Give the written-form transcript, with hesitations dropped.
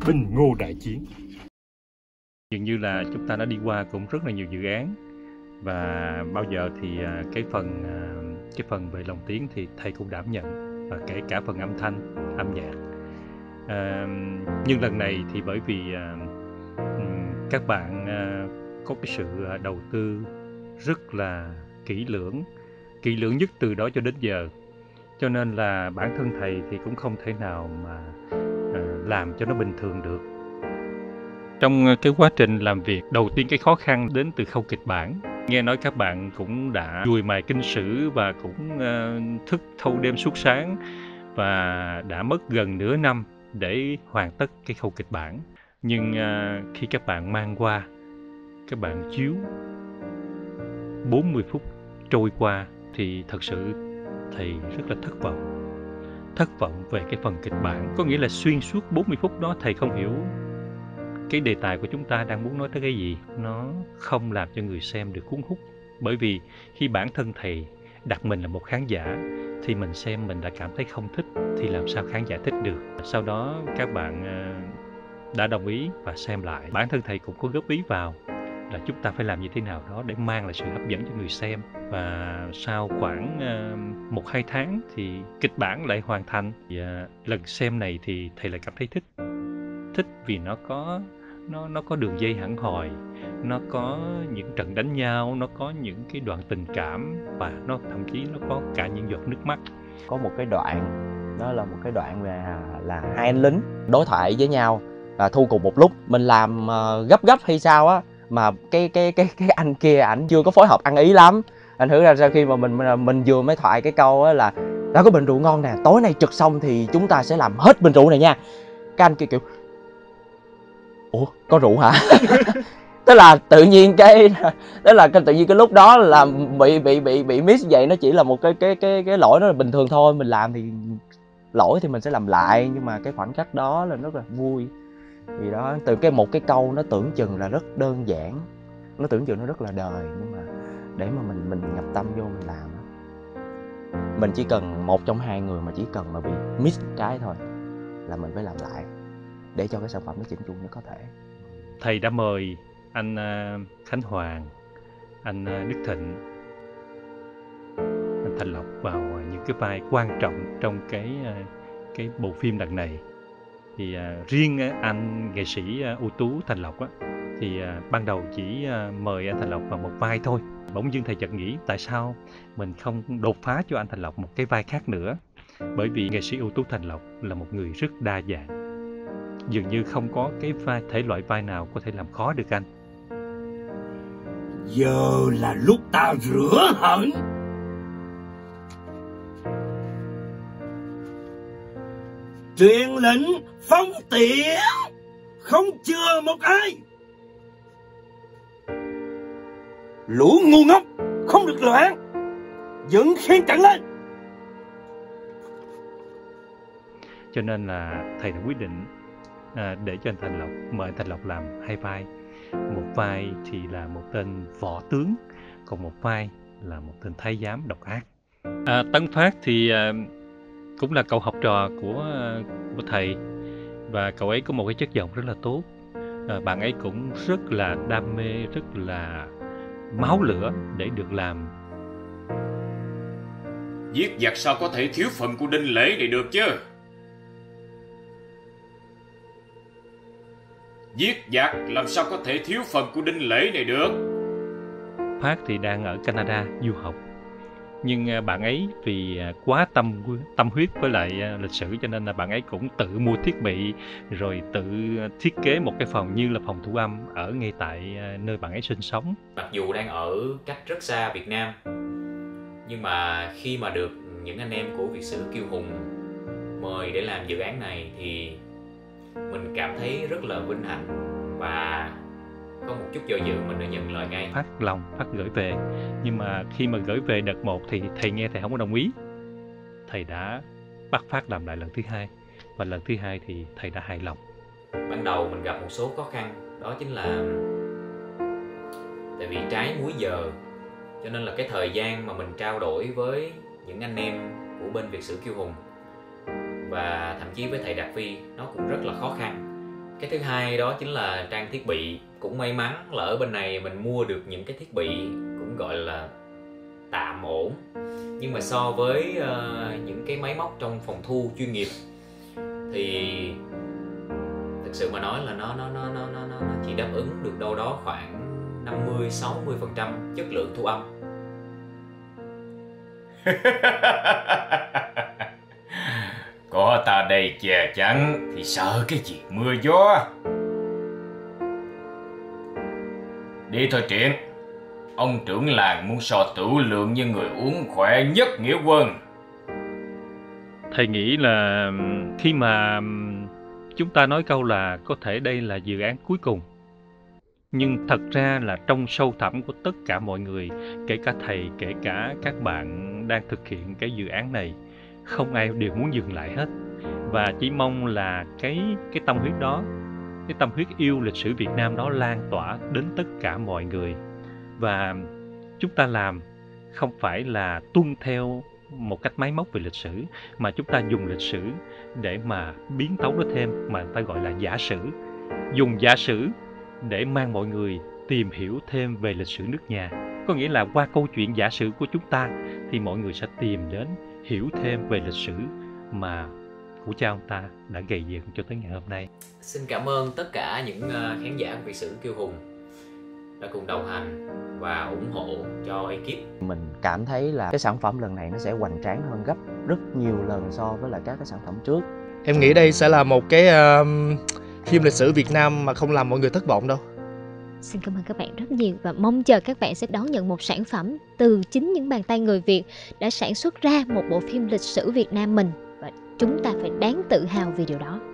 binh ngô đại chiến. Dường như là chúng ta đã đi qua cũng rất là nhiều dự án, và bao giờ thì cái phần về lồng tiếng thì thầy cũng đảm nhận, và kể cả phần âm thanh, âm nhạc. Nhưng lần này thì bởi vì các bạn có cái sự đầu tư rất là kỹ lưỡng nhất từ đó cho đến giờ, cho nên là bản thân thầy thì cũng không thể nào mà làm cho nó bình thường được. Trong cái quá trình làm việc, đầu tiên cái khó khăn đến từ khâu kịch bản. Nghe nói các bạn cũng đã dùi mài kinh sử và cũng thức thâu đêm suốt sáng, và đã mất gần nửa năm để hoàn tất cái khâu kịch bản. Nhưng khi các bạn mang qua, các bạn chiếu 40 phút trôi qua thì thật sự thầy rất là thất vọng về cái phần kịch bản. Có nghĩa là xuyên suốt 40 phút đó thầy không hiểu cái đề tài của chúng ta đang muốn nói tới cái gì. Nó không làm cho người xem được cuốn hút. Bởi vì khi bản thân thầy đặt mình là một khán giả thì mình xem mình đã cảm thấy không thích, thì làm sao khán giả thích được. Sau đó các bạn đã đồng ý và xem lại. Bản thân thầy cũng có góp ý vào là chúng ta phải làm như thế nào đó để mang lại sự hấp dẫn cho người xem. Và sau khoảng 1-2 tháng thì kịch bản lại hoàn thành. Lần xem này thì thầy lại cảm thấy thích vì nó có đường dây hẳn hoi, nó có những trận đánh nhau, nó có những cái đoạn tình cảm, và nó thậm chí nó có cả những giọt nước mắt. Có một cái đoạn, đó là một cái đoạn là hai anh lính đối thoại với nhau thu cùng một lúc. Mình làm gấp hay sao á, mà cái anh kia ảnh chưa có phối hợp ăn ý lắm. Anh thử ra sau khi mà mình vừa mới thoại cái câu á là đã có bình rượu ngon nè, tối nay trực xong thì chúng ta sẽ làm hết bình rượu này nha. Cái anh kia kiểu ủa có rượu hả? Tức là tự nhiên cái lúc đó là bị miss vậy. Nó chỉ là một cái lỗi đó là bình thường thôi. Mình làm thì lỗi thì mình sẽ làm lại, nhưng mà cái khoảnh khắc đó là rất là vui. Vì đó, từ một cái câu nó tưởng chừng là rất đơn giản, nó tưởng chừng nó rất là đời, nhưng mà để mà mình nhập tâm vô mình làm, mình chỉ cần một trong hai người mà chỉ cần mà bị miss cái thôi là mình phải làm lại để cho cái sản phẩm nó chỉnh chu nhất có thể. Thầy đã mời anh Khánh Hoàng, anh Đức Thịnh, anh Thành Lộc vào những cái vai quan trọng trong cái bộ phim lần này. Thì riêng anh nghệ sĩ ưu tú Thành Lộc á, thì ban đầu chỉ mời anh Thành Lộc vào một vai thôi. Bỗng dưng thầy chợt nghĩ tại sao mình không đột phá cho anh Thành Lộc một cái vai khác nữa. Bởi vì nghệ sĩ ưu tú Thành Lộc là một người rất đa dạng. Dường như không có cái thể loại vai nào có thể làm khó được anh. Giờ là lúc ta rửa hận. Truyền lệnh phong tiễn, không chừa một ai. Lũ ngu ngốc không được loạn, dựng khiên trận lên. Cho nên là thầy đã quyết định để cho anh Thành Lộc, mời anh Thành Lộc làm hai vai. Một vai thì là một tên võ tướng, còn một vai là một tên thái giám độc ác. Tấn Phát thì cũng là cậu học trò của thầy, và cậu ấy có một cái chất giọng rất là tốt. Bạn ấy cũng rất là đam mê, rất là máu lửa để được làm. Giết giặc sao có thể thiếu phần của Đinh Lễ này được chứ? Giết giặc làm sao có thể thiếu phần của Đinh Lễ này được? Phát thì đang ở Canada du học, nhưng bạn ấy vì quá tâm huyết với lại lịch sử, cho nên là bạn ấy cũng tự mua thiết bị rồi tự thiết kế một cái phòng như là phòng thu âm ở ngay tại nơi bạn ấy sinh sống. Mặc dù đang ở cách rất xa Việt Nam, nhưng mà khi mà được những anh em của Việt Sử Kiêu Hùng mời để làm dự án này thì mình cảm thấy rất là vinh hạnh, và không một chút do dự mình đã nhận lời ngay. Phát gửi về, nhưng mà khi mà gửi về đợt 1 thì thầy nghe thầy không có đồng ý. Thầy đã bắt Phát làm lại lần thứ 2, và lần thứ 2 thì thầy đã hài lòng. Ban đầu mình gặp một số khó khăn, đó chính là tại vì trái múi giờ, cho nên là cái thời gian mà mình trao đổi với những anh em của bên Việt Sử Kiêu Hùng và thậm chí với thầy Đạt Phi nó cũng rất là khó khăn. Cái thứ hai đó chính là trang thiết bị. Cũng may mắn là ở bên này mình mua được những cái thiết bị cũng gọi là tạm ổn, nhưng mà so với những cái máy móc trong phòng thu chuyên nghiệp thì thực sự mà nói là nó chỉ đáp ứng được đâu đó khoảng 50-60% chất lượng thu âm. Có ta đây che chắn thì sợ cái gì mưa gió. Đi thôi Triển. Ông trưởng làng muốn so tử lượng như người uống khỏe nhất nghĩa quân. Thầy nghĩ là khi mà chúng ta nói câu là có thể đây là dự án cuối cùng, nhưng thật ra là trong sâu thẳm của tất cả mọi người, kể cả thầy, kể cả các bạn đang thực hiện cái dự án này, không ai đều muốn dừng lại hết. Và chỉ mong là cái tâm huyết đó, cái tâm huyết yêu lịch sử Việt Nam đó lan tỏa đến tất cả mọi người. Và chúng ta làm không phải là tuân theo một cách máy móc về lịch sử, mà chúng ta dùng lịch sử để mà biến tấu nó thêm, mà người ta gọi là giả sử. Dùng giả sử để mang mọi người tìm hiểu thêm về lịch sử nước nhà. Có nghĩa là qua câu chuyện giả sử của chúng ta thì mọi người sẽ tìm đến hiểu thêm về lịch sử mà của cha ông ta đã gây dựng cho tới ngày hôm nay. Xin cảm ơn tất cả những khán giả của Việt sử Kiêu Hùng đã cùng đồng hành và ủng hộ cho ekip. Mình cảm thấy là cái sản phẩm lần này nó sẽ hoành tráng hơn gấp rất nhiều lần so với lại các cái sản phẩm trước. Em nghĩ đây sẽ là một cái phim lịch sử Việt Nam mà không làm mọi người thất vọng đâu. Xin cảm ơn các bạn rất nhiều và mong chờ các bạn sẽ đón nhận một sản phẩm từ chính những bàn tay người Việt đã sản xuất ra một bộ phim lịch sử Việt Nam mình, và chúng ta phải đáng tự hào vì điều đó.